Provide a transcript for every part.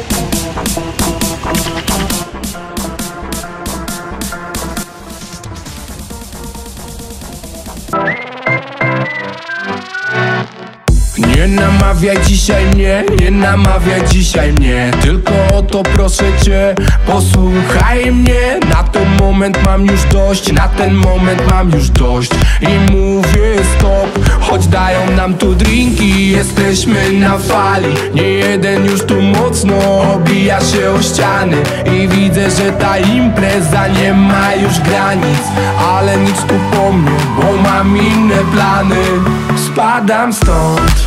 Nie namawiaj dzisiaj mnie, nie namawiaj dzisiaj mnie. Tylko o to proszę cię, posłuchaj mnie. Na ten moment mam już dość, na ten moment mam już dość. I mówię stop, choć dają nam tu drinki. Jesteśmy na fali, nie jeden już tu mocno obija się o ściany. I widzę, że ta impreza nie ma już granic. Ale nic tu po mnie, bo mam inne plany. Spadam stąd,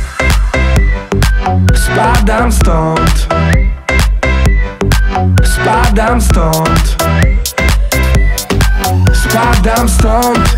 spadam stąd, spadam stąd, spadam stąd.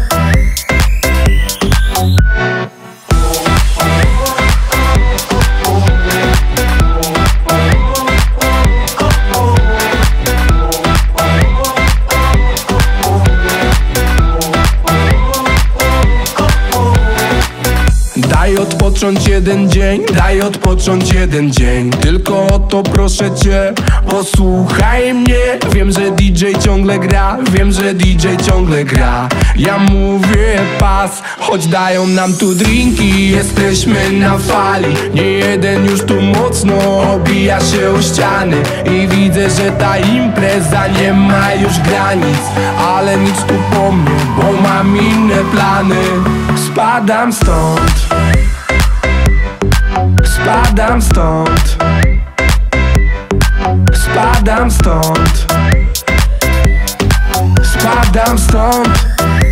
Daj odpocząć jeden dzień, daj odpocząć jeden dzień. Tylko o to proszę cię, posłuchaj mnie. Wiem, że DJ ciągle gra, wiem, że DJ ciągle gra. Ja mówię pas, choć dają nam tu drinki. Jesteśmy na fali, nie jeden już tu mocno obija się o ściany. I widzę, że ta impreza nie ma już granic. Ale nic tu po mnie, bo mam inne plany. Spadam stąd, spadam stąd, spadam stąd, spadam stąd.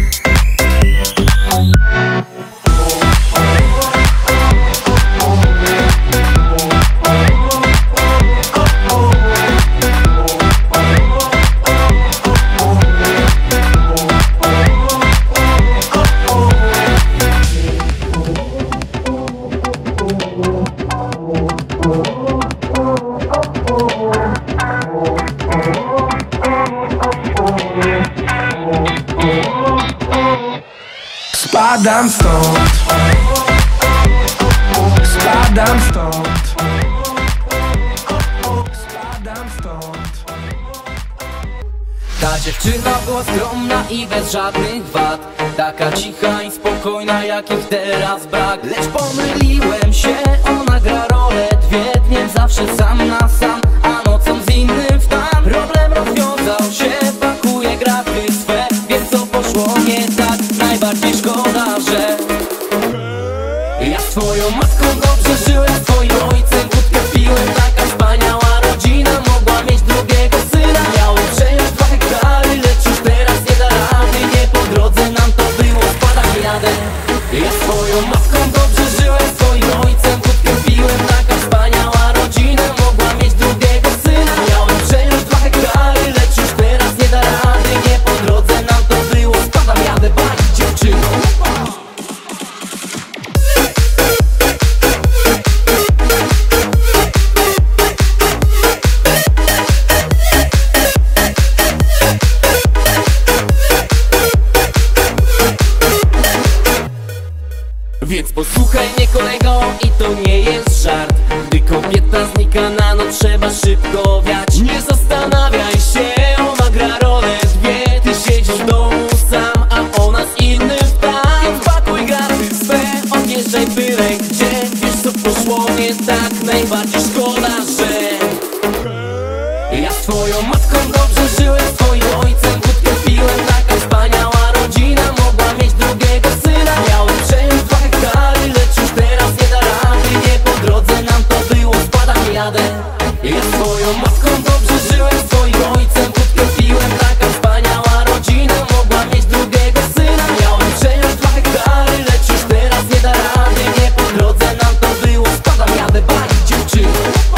Spadam stąd, spadam stąd, spadam stąd. Ta dziewczyna była skromna i bez żadnych wad. Taka cicha i spokojna, jakich teraz brak. Lecz pomyliłem się, ona gra rolę dwie. Dniem zawsze sam na sam, a nocą z innym w tam. Problem rozwiązał się, pakuje graty swe. Więc co poszło nie tak, najbardziej szkoda, że ja z twoją matką dobrze żyłem, z twoim ojcem wódkę piłem. Taka wspaniała rodzina mogła mieć drugiego syna. Miałem przejąć 2 hektary, lecz już teraz nie da rady. Nie po drodze nam to było, spadam jadę. Ja z twoją matką dobrze żyłem, z twoim ojcem wódkę piłem. Taka wspaniała rodzina mogła mieć drugiego syna. Miałem przejąć 2 hektary, lecz już teraz nie da rady. Nie po drodze nam to było, spadam jadę, bądź dziewczyną. Więc posłuchaj mnie kolego, i to nie jest żart. Gdy kobieta znika na noc, trzeba szybko wiać. Nie zastanawiaj się, ona gra rolę dwie. Ty siedzisz w domu sam, a ona z innym tam. Więc pakuj graty swe, odjeżdżaj byle gdzie. Wiesz co poszło nie tak, najbardziej szkoda, że ja z twoją matką dobrze żyłem, z twoim ojcem wódkę piłem. Taka wspaniała rodzina mogła mieć drugiego syna. Miałem przejąć 2 hektary, lecz już teraz nie da rady. Nie po drodze nam to było, spadam jadę. Ja z twoją matką dobrze żyłem, z twoim ojcem wódkę piłem. Taka wspaniała rodzina mogła mieć drugiego syna. Miałem przejąć 2 hektary, lecz już teraz nie da rady. Nie po drodze nam to było, spadam jadę, bądź dziewczyną.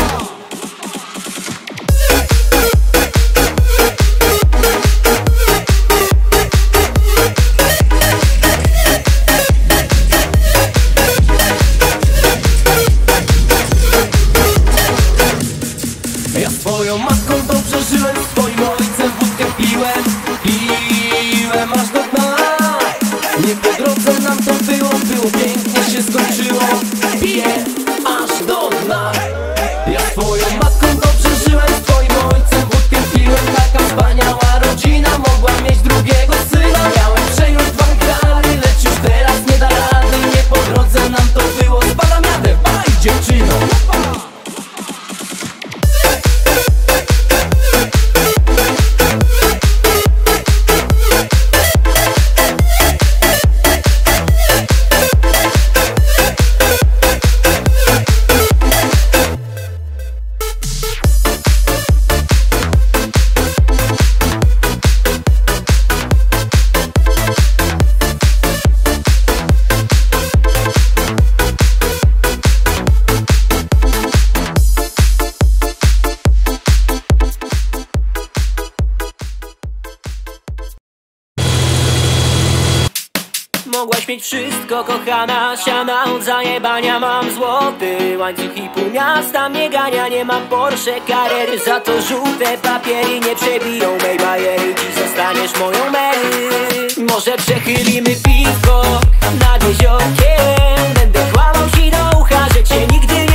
Ja z twoją matką dobrze żyłem, z twoim ojcem wódkę piłem. Piłem aż do dna. Nie po drodze nam to było, było pięknie się skończyło. Piję aż do dna. Ja z twoją matką dobrze mieć wszystko, kochana. Siana od zajebania, mam złoty łańcuch i pół miasta mnie gania. Nie mam Porsche Carrery, za to żółte papiery nie przebiją mej bajery. Dziś zostaniesz moją Mary. Może przechylimy piwko nad jeziorkiem. Będę kłamał ci do ucha, że cię nigdy nie